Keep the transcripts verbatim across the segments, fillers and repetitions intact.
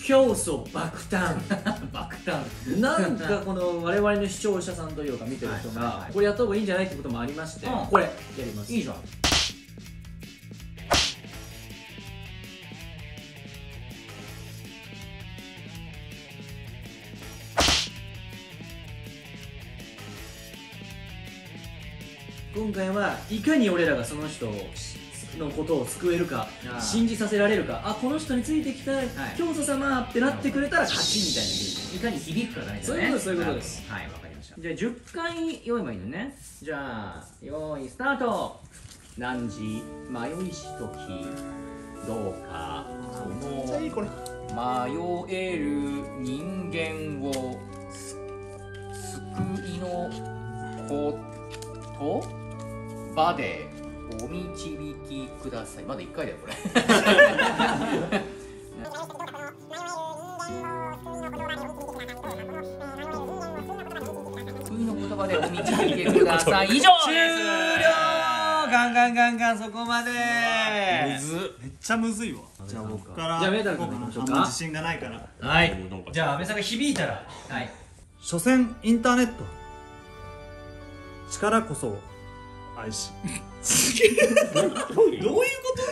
教祖爆誕爆誕なんかこの我々の視聴者さんというか見てる人がこれやった方がいいんじゃないってこともありまして、これやります。 いいじゃん。 今回はいかに俺らがその人のことを救えるか、信じさせられるか、あこの人についてきた教祖様ってなってくれたら勝ちみたいなゲーム。 いかに響くか大事だね。 そういうことです、そういうことです。 はい、わかりました。じゃあじゅっかい用意ばいいのね。じゃあ用意スタート。何時迷いしときどうかその迷える人間を救いのこと場でお導きください。まだいっかいだよこれ。救いの言葉でお導きください。以上終了。ガンガンガンガンそこまで。 むずめっちゃむずいわ。じゃあ僕から。 じゃあメータル君いきましょうか。 自信がないから。 はい。じゃあ安倍さんが響いたら。 はい。 所詮インターネット。力こそ愛し。 どういうこと？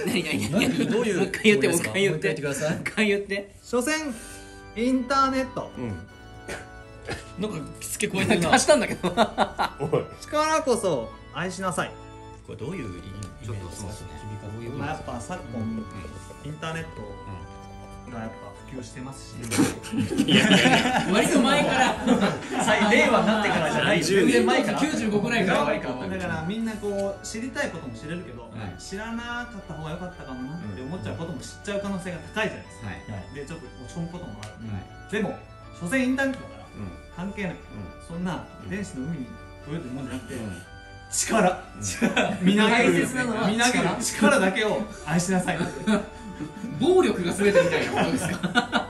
何何何？どういう？もう一回言ってもう一回言って。もう一回言って。 所詮インターネット。 なんか付け加えたり足したんだけど。 力こそ愛しなさい。 これどういう意味ですか？ まあやっぱ昨今インターネットがやっぱ普及してますし。 割と前から令和になってからじゃない。じゅうねんまえから。きゅうじゅうごくらいから割と。 だからみんなこう知りたいことも知れるけど、知らなかった方が良かったかもなって思っちゃうことも知っちゃう可能性が高いじゃないですか。でちょっと落ち込むこともある。でも所詮インターネットだから関係ない。そんな電子の海に泳いでるもんじゃなくて。力、みなぎる力だけを愛しなさい。 暴力が全てみたいなことですか？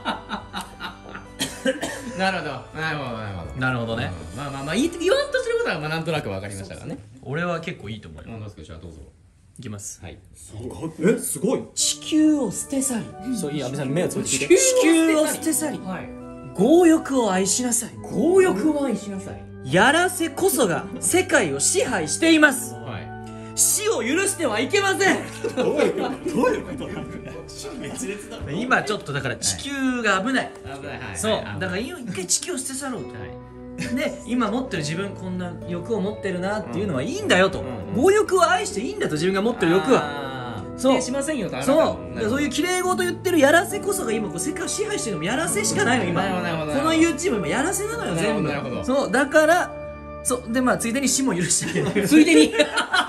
なるほど、なるほど、なるほど。 なるほどね。 まあまあまあ言わんとすることはまあなんとなくわかりましたからね。 俺は結構いいと思います。 どうですか？じゃあどうぞ。 いきます。はい。 え、すごい。 地球を捨て去り。そういい、安倍さん目をつぶって。 地球を捨て去り。強欲を愛しなさい。 強欲を愛しなさい。 やらせこそが世界を支配しています。 はい、 死を許してはいけません。 どういうことどういうことなんだよ。 今ちょっとだから地球が危ない。 危ない。はい。 そう。だから今一回地球を捨て去ろうと。で今持ってる自分こんな欲を持ってるなっていうのはいいんだよと。強欲を愛していいんだと自分が持ってる欲は。 そうしませんよと。 そうそういう綺麗事言ってるやらせこそが今こう世界を支配してるのもやらせしかないの今。この YouTube 今やらせなのよ全部。そうだからそうでまあついでに死も許してあげる。 ついでに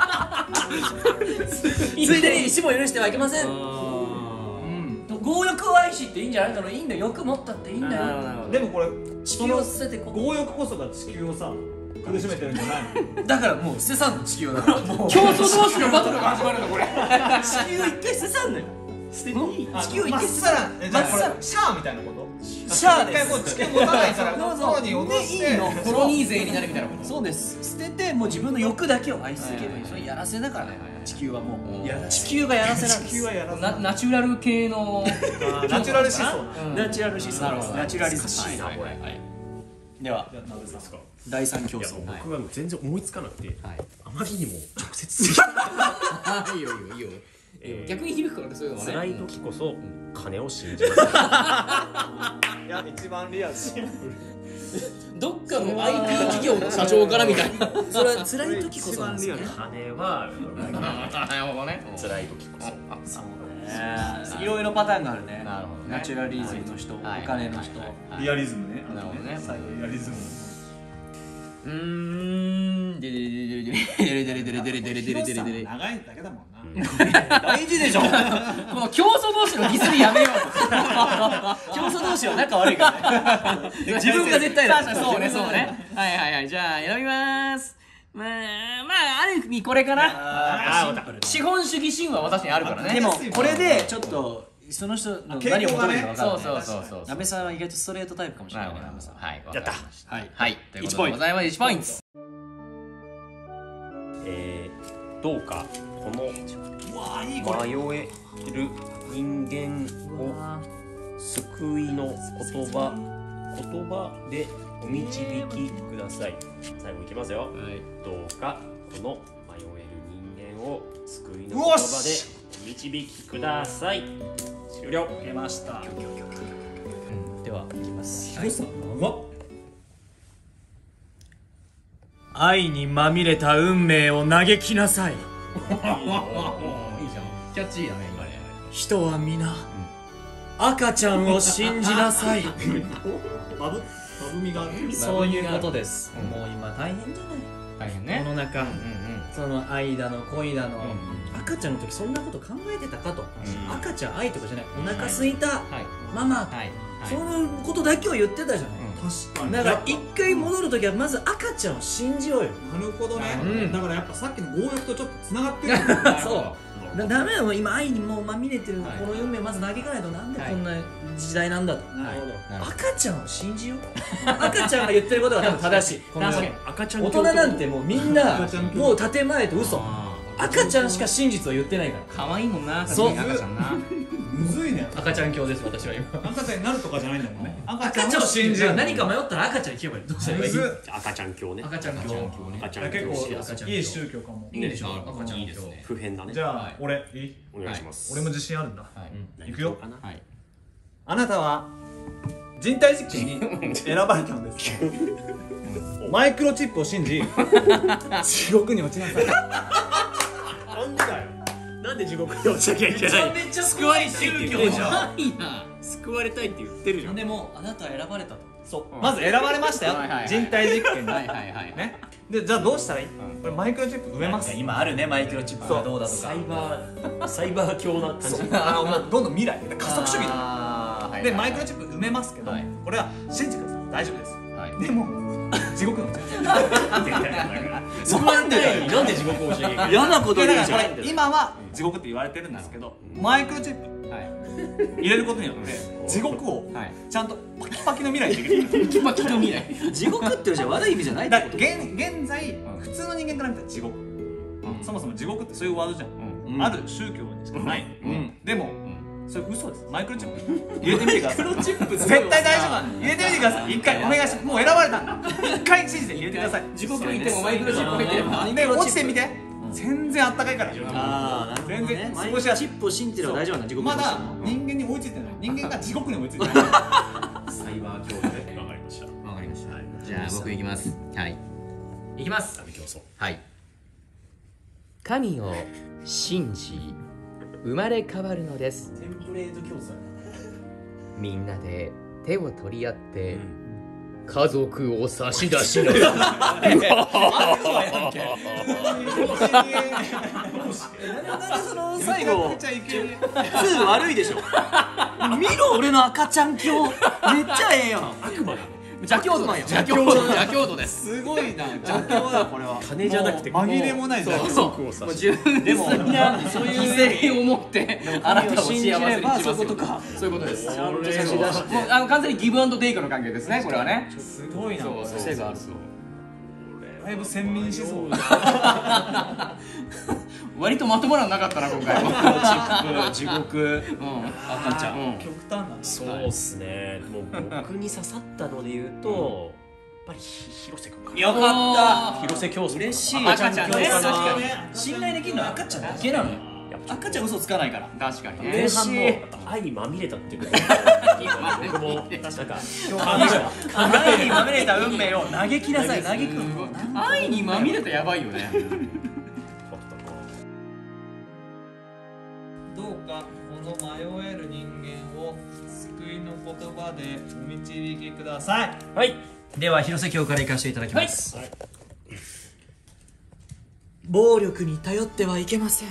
ついでに死も許してはいけません。強欲を愛しっていいんじゃないの？いいんだよ、欲持ったっていいんだよ。 でもこれ地球を捨てて強欲こそが地球をさ苦しめてるんじゃないの？ だからもう捨て去んの地球は。競争同士のバトルが始まるのこれ。 地球を一回捨て去んのよ。捨てていい？地球を一回捨て去る。 まっさらシャアみたいなこと？ シャアです。 一回もう地球持たないからコロニーを落としてコロニー勢になるみたいなこと。 そうです。捨ててもう自分の欲だけを愛し続ける。それやらせだからね。地球はもう地球がやらせなんです。 地球はやらせ。 ナチュラル系のナチュラル思想。 ナチュラル思想。ナチュラリズム。ではだいさん競争。 僕は全然思いつかなくて、あまりにも直接すぎる。 いいよいいよいいよ。逆に響くからねそういうのはね。 辛い時こそ金を信じます。 いや一番リアル。 どっかの アイティー 企業の社長からみたいな。 それは辛い時こそなんですね。 金はなるほどね。 辛い時こそ。 いろいろパターンがあるね。 なるほどね。 ナチュラリズムの人、お金の人、 リアリズムね。 なるほどね。 リアリズム。 うーん。でででででででででででででででで。 長いだけだもんな。 大事でしょ。この競争同士のディスりやめよう。 競争同士は仲悪いからね。自分が絶対だ。 そうねそうね。はいはいはい。じゃあ選びます。まあまあある意味これかな。資本主義神話は私にあるからね。 でもこれでちょっとその人の何を求めるか分かる。 そうそうそうそう。 安倍さんは意外とストレートタイプかもしれない。 はい。 やった。 はいはい。ということでございます。いちポイント。 えー、どうかこの迷える人間を救救いの言葉言葉でお導きください。最後いきますよ、はい、どうかこの迷える人間を救いの言葉でお導きください。終了。 出ました。 うん、ではいきます。 広さ長っ。 愛にまみれた運命を嘆きなさい。いいじゃん。 キャッチーだね今ね。 人は皆、うん、赤ちゃんを信じなさい。 バブバブみがある。 そういうことです。うん、もう今大変じゃない。 大変ね。 世の中、うんうん、その愛だの恋だの、うん、赤ちゃんの時そんなこと考えてたかと。うん、赤ちゃん愛とかじゃない。お腹すいた、はい、ママ、はいはい、そういうことだけを言ってたじゃない。 確かに。 だから一回戻るときはまず赤ちゃんを信じようよ。 なるほどね、うん、だからやっぱさっきの強欲とちょっとつながってる。 そうだ、ダメだよ、今愛にもうまみれてる、はい、この運命まず嘆かないと、なんでこんな時代なんだと。なるほど。赤ちゃんを信じよう。赤ちゃんが言ってることが多分正しい。確かに赤ちゃん大人なんてもうみんなもう建前と嘘。赤ちゃんしか真実を言ってないから。 可愛いもんな。 そう、 赤ちゃんな。 むずいね。 赤ちゃん教です、私は今。 赤ちゃんになるとかじゃないんだもんね。 赤ちゃんを信じる。何か迷ったら赤ちゃん行けばいい。どうしたらいい？ 赤ちゃん教ね。 赤ちゃん教。 赤ちゃん教。結構いい宗教かも。 いいでしょ。赤ちゃんいいですね。 普遍だね。 じゃあ俺いい？ お願いします。 俺も自信あるんだ。いくよ。 はい。 あなたは人体実験に選ばれたのです。マイクロチップを信じ地獄に落ちなさい。 なんでだよ。なんで地獄に落ちなきゃいけない。 めちゃめちゃ救われたいって言ってるじゃん。 救われたいって言ってるじゃん。 でもあなたは選ばれたと。 そう。まず選ばれましたよ。人体実験に。 はいはいはい。 ね。でじゃあどうしたらいい？これマイクロチップ埋めます。 今あるね、マイクロチップがどうだとか。 サイバーサイバー教な感じ。 あのどんどん未来加速主義だ。でマイクロチップ埋めますけど、これは信じてください。大丈夫です。でも地獄の落ちなそこなんでなんで地獄を教えなきゃいけない。嫌なこと言うじゃん。 今は地獄って言われてるんですけど、マイクロチップ入れることによって地獄をちゃんとパキパキの未来にできる。 パキパキの未来。 地獄ってじゃ悪い意味じゃないってこと。 現在普通の人間から見たら地獄。そもそも地獄ってそういうワードじゃん。ある宗教にしかない。でもそれ嘘です。マイクロチップ入れてみてください。マイクロチップ絶対大丈夫なんで入れてみてください。一回お願いします。もう選ばれたんだ。一回信じて入れてください。 地獄にいてもマイクロチップ入ってればで落ちてみて。全然あったかいから。 ああ、全然過ごしやすい。チップを信じてれば大丈夫なんだ。地獄まだ人間に追いついてない。人間が地獄に追いついてない。 サイバー教でわかりました。 わかりました。じゃあ僕いきます。はい。いきます。はい。神を信じ生まれ変わるのです。 テンプレート教材。 みんなで手を取り合って、うん、家族を差し出しな。 なんでその最後ツー悪いでしょ。見ろ俺の赤ちゃん教めっちゃええやん。 悪魔だ。 邪教徒なんや。邪教徒邪教徒です。 すごいな。邪教だこれは。 金じゃなくて紛れもない邪教をさ。でもそういう犠牲を持ってあなたを幸せにしますよ。そういうことか。そういうことです。もうあの完全にギブアンドテイクの関係ですね。これはね。 すごいな。 癖がある。 だいぶ先民思想。 割とまともなのなかったな今回は。 地獄、赤ちゃん、 極端な。 そうっすね。もう僕に刺さったので言うと、やっぱり広瀬君かな。 よかった。 広瀬教祖。 嬉しい。赤ちゃんね。信頼できるのは赤ちゃんだけなのよ。赤ちゃん嘘つかないから。 確かに。 前半も愛にまみれたっていうこと。僕もなんか愛にまみれた運命を嘆きなさい。嘆く。 愛にまみれたやばいよね。 どうかこの迷える人間を救いの言葉でお導きください。 はい。では広瀬教から行かせていただきます。はい、暴力に頼ってはいけません。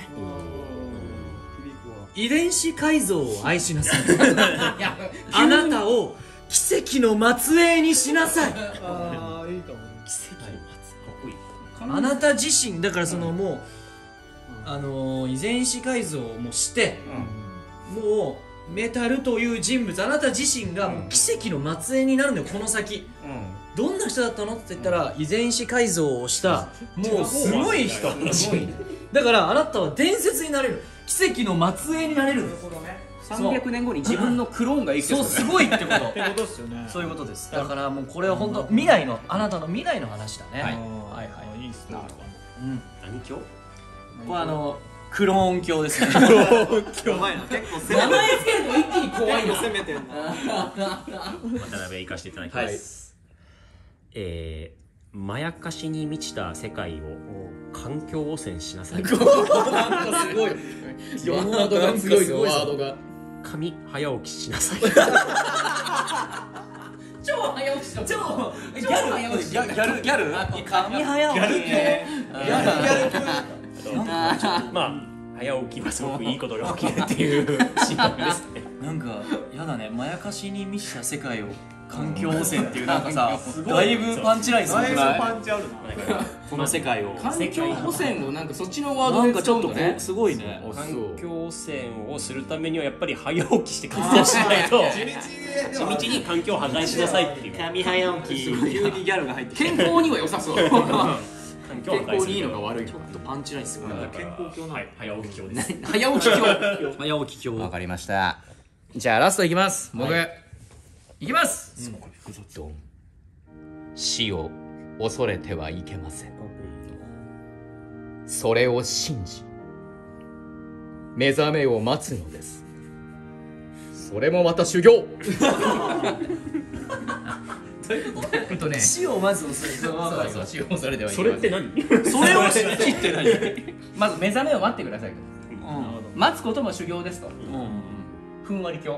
遺伝子改造を愛しなさい。あなたを奇跡の末裔にしなさい。 ああいいかも。 奇跡の末裔。かっこいい。あなた自身だからそのもう。あのー、遺伝子改造をもうして、うん、もうメタルという人物あなた自身がもう奇跡の末裔になるのよこの先、うん、どんな人だったのって言ったら遺伝子改造をしたもうすごい人だからあなたは伝説になれる奇跡の末裔になれるんです。 さんびゃくねんごに自分のクローンが生きてる。 そうすごいってことってことですよね。 そういうことです。だからもうこれは本当未来のあなたの未来の話だね。 はいはいはい。 いいっすね。 うん。 何教？ これあのクローン鏡ですね。 今日前の結構攻名前つけると一気に怖いの。 攻めてんな。 渡辺行かせていただきます。えー。まやかしに満ちた世界を環境汚染しなさい。 なんかすごい。ワードが強いぞ、ワードが。 髪早起きしなさい。 超早起きした。超ギャルギャルギャルギャル髪早起き。ギャル系。ギャルギャル系。 まあ早起きはすごくいいことが起きるっていうシーンですね。 なんかやだね、まやかしに満ちた世界を環境汚染っていうなんかさ、だいぶパンチラインすごくない？ だいぶパンチあるな。 この世界を環境汚染をなんかそっちのワードでなんかちょっとこ使うんだねう。すごいね。 環境汚染をするためにはやっぱり早起きして活動しないと地道に環境を破壊しなさいっていう。 髪早起き。急にギャルが入ってきて。 健康には良さそう。 環境を破壊する。 健康にいいのか悪いのか。 パンチラインすごい。 健康教な。はい、早起き教です。 早起き今日。 早起き今日。 わかりました。じゃあラストいきます。僕いきます。ドン。死を恐れてはいけません。それを信じ目覚めを待つのです。それもまた修行。えっとね、 死をまず恐れて。 そうそう、死を恐れてはいけません。 それって何？ それを信じって何？ まず目覚めを待ってくださいと。待つことも修行ですと。ふんわり教。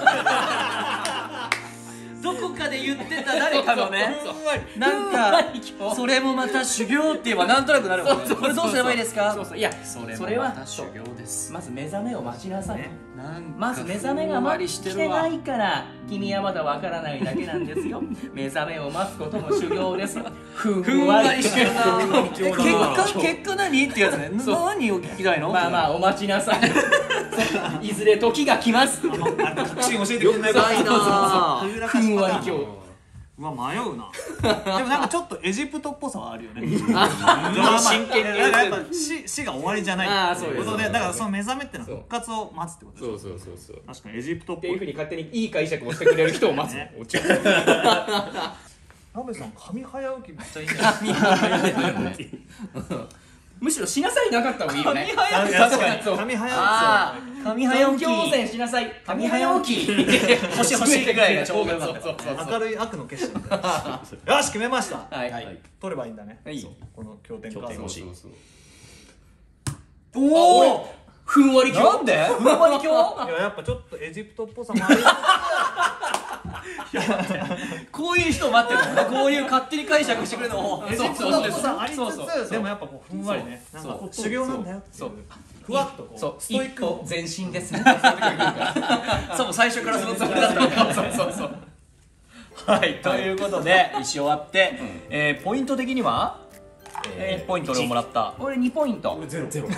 どこかで言ってた誰かのね、なんかそれもまた修行って言えばなんとなくなるもんね。これどうすればいいですか？ そうそう、いやそれは修行です。 まず目覚めを待ちなさい。まず目覚めが待ってないから君はまだわからないだけなんですよ。目覚めを待つことも修行です。ふんわりしてるな。結果結果何ってやつね。何を聞きたいの？ まあまあお待ちなさい。いずれ時が来ます。 確信教えてくれないかいな。 ふんわり今日。 うわ迷うな。でもなんかちょっとエジプトっぽさはあるよね。 真剣にやっぱ死死が終わりじゃないっていうことで、だからその目覚めってのは復活を待つってことです。 そうそうそうそう。 確かにエジプトっぽい。 っていうふうに勝手にいい解釈をしてくれる人を待つ。 ナベさん髪早起きめっちゃいいね。 髪早起き。むしろしなさいなかった方がいいよね。 髪早起き。確かに髪早起き。 ああ、髪早起き。 環境汚染しなさい。 髪早起き。星星ぐらいがちょうどよかった。 明るい悪の結晶。よし決めました。 はい。 取ればいいんだね。 いい。 この経典カード。 おお。 ふんわり教。 なんで？ふんわり教？ いややっぱちょっとエジプトっぽさもある。 こういう人待ってるの。こういう勝手に解釈してくれるのを。 エジプトっぽさありつつ、でもやっぱこうふんわりね。なんか修行なんだよ。そう。ふわっとこう。 そう。一歩前進ですね。 そう、最初からそのつもりだった。そうそうそう。はい、ということで一周終わって、えポイント的にはいちポイントでもらった。 俺にポイント。 ゼロゼロ。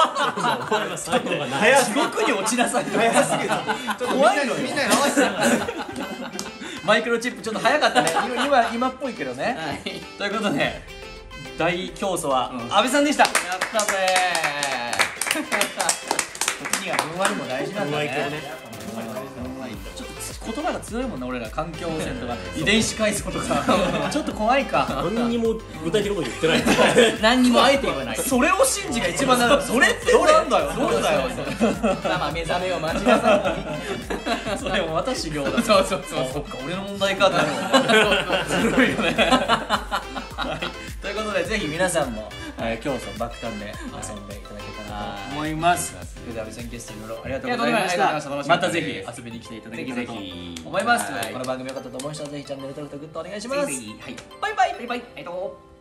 早すごくに落ちなさい。早すぎる。怖いのよ。みんなに合わせて。マイクロチップちょっと早かったね。今今っぽいけどね。ということで大競争は阿部さんでした。やったぜ。時にはふんわりも大事なんだね。ちょっと言葉が強いもんな、俺ら。環境汚染とか遺伝子改造とかちょっと怖いか。 何にも具体的なこと言ってない。 何にもあえて言わない。 それを信じが一番なる。それってなんだよ。そうだよ。 まあまあ目覚めを待ちなさい。それもまた修行だ。 そうそうそう。 そっか、俺の問題かってなるもん。ずるいよね。ということでぜひ皆さんも競争爆誕で遊んでいただけたらと思います。それでは阿部さんゲストいろいろありがとうございました。またぜひ遊びに来ていただけたらと思います。この番組良かったと思う人はぜひチャンネル登録とグッドお願いします。バイバイバイバイ。